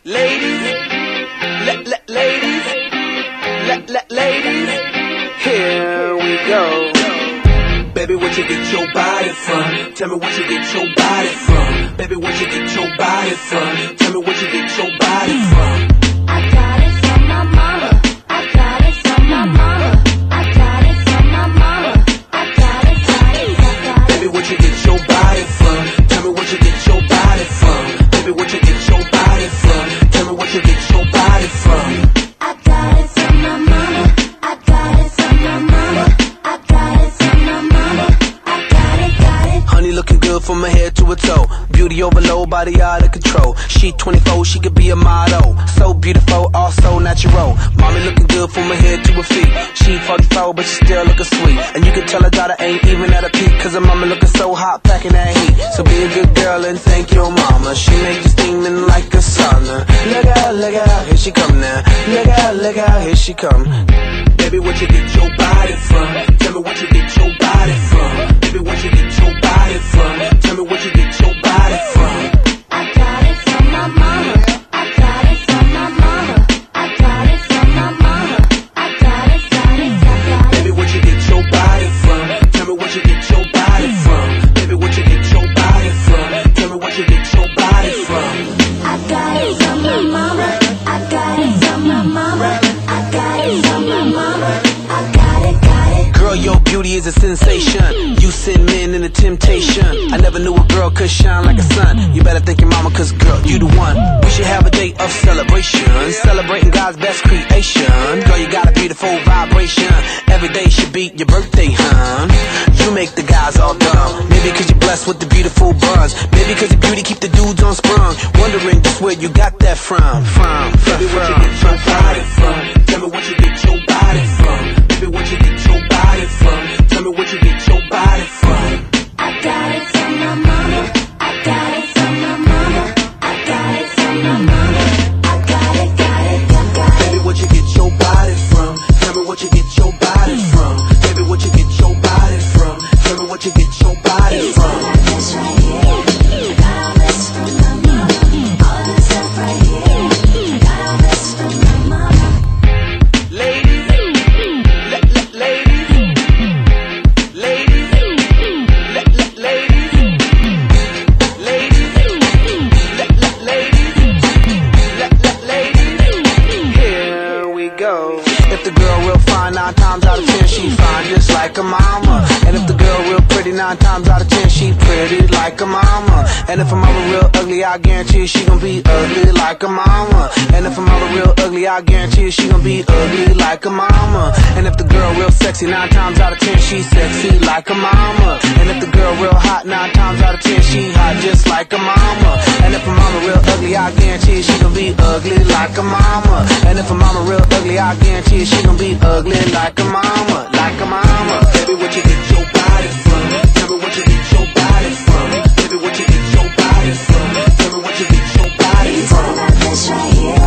Ladies, ladies, here we go. Baby, where'd you get your body from? Tell me where'd you get your body from? Baby, where'd you get your body from? Tell me where'd you get your body from? I got it from my mama. I got it from my mama. I got it from my mama. I got it. Baby, where'd you get your body from? Tell me where'd you get your body from? Baby, where'd you get your body from? Tell me where'd you get your body from? I got it from my mama. I got it from my mama. I got it from my mama. I got it. Honey looking good from her head to her toe. Beauty overload, body out of control. She 24, she could be a model. So beautiful, also natural. Mommy looking good from her head to her feet. She 44, but she still looking sweet. And you can tell her daughter ain't even at her peak, cause her mama looking so hot, packing that heat. So be a good girl and thank your mama. She make you steaming like a sauna. Look out, here she come now. Look out, here she come. Baby, where'd you get your body from? Tell me where'd you get your body from? Baby, where'd you get your body from? Tell me where'd you get your body from? I got it from my mama. I got it from my mama. I got it from my mama. I got it. Baby, where'd you get your body from? Tell me where'd you get your body from? Baby, where'd you get your body from? Tell me where'd you get your body from? I got it from my mama. I got it from my mama. I got it from my mama. I got it. Girl, your beauty is a sensation. You send men into temptation. I never knew a girl could shine like a sun. You better thank your mama, cause girl, you the one. We should have a day of celebration, celebrating God's best creation. Girl, you got a beautiful vibration. Every day should be your birthday, hun. You make the guys all dumb. Maybe cause you're blessed with the beautiful buns. Maybe cause your beauty keep the dudes on sprung, wondering just where you got that from. Baby, where'd you get your body from? Tell me where'd you get your body from? Baby, where'd you get your body from? Tell me where'd you get your body from? I got it from my mama. I got it from my mama. I got it from my mama. I got it. Baby, where'd you get your body from? Tell me where'd you get your body from? Baby, where'd you get your body from? Tell me where'd you get your body from? This right here. I got all this from my mama. All this stuff right here. I got all this from my mama. Ladies, here we go. If the girl real fine, 9 times out of 10 she fine just like a mama. And if the girl real pretty, 9 times out of 10 she pretty like a mama. And if her mama real ugly, I guarantee she gon' be ugly like a mama. And if her mama real ugly, I guarantee she gon' be ugly like a mama. And if the girl real sexy, 9 times out of 10 she sexy like a mama. And if the girl real hot, 9 times out of 10 she hot just like a mama. And if her mama real ugly, I guarantee she gon' be ugly like a mama. And if her mama real ugly, I guarantee she gon' be ugly like a mama, like a mama. Baby, where'd you get your body from? Tell me where'd you get your body from? Baby, where'd you get your body from? Tell me where'd you get your body from? This right here.